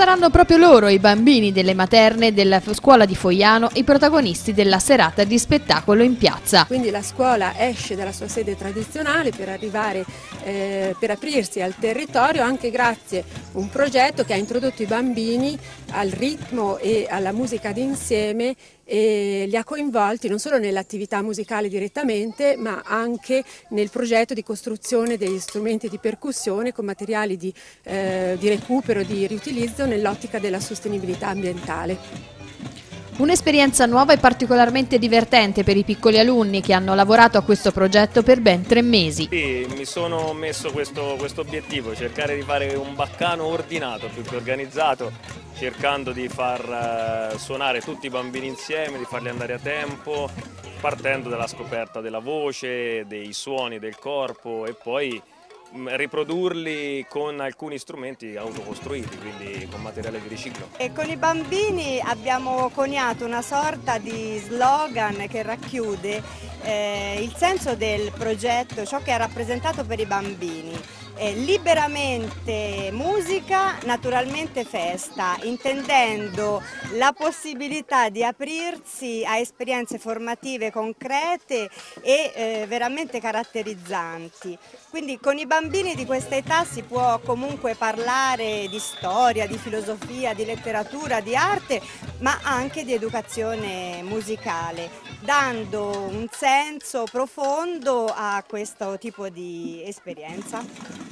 saranno proprio loro, i bambini delle materne della scuola di Fogliano, i protagonisti della serata di spettacolo in piazza. Quindi la scuola esce dalla sua sede tradizionale per arrivare, per aprirsi al territorio, anche grazie a un progetto che ha introdotto i bambini al ritmo e alla musica d'insieme e li ha coinvolti non solo nell'attività musicale direttamente, ma anche nel progetto di costruzione degli strumenti di percussione con materiali di recupero, di riutilizzo nell'ottica della sostenibilità ambientale. Un'esperienza nuova e particolarmente divertente per i piccoli alunni che hanno lavorato a questo progetto per ben 3 mesi. Sì, mi sono messo questo obiettivo, cercare di fare un baccano ordinato, più che organizzato, cercando di far suonare tutti i bambini insieme, di farli andare a tempo, partendo dalla scoperta della voce, dei suoni del corpo e poi riprodurli con alcuni strumenti autocostruiti, quindi con materiale di riciclo. E con i bambini abbiamo coniato una sorta di slogan che racchiude il senso del progetto, ciò che è rappresentato per i bambini. Liberamente musica, naturalmente festa, intendendo la possibilità di aprirsi a esperienze formative concrete e veramente caratterizzanti. Quindi con i bambini di questa età si può comunque parlare di storia, di filosofia, di letteratura, di arte, ma anche di educazione musicale, dando un senso profondo a questo tipo di esperienza.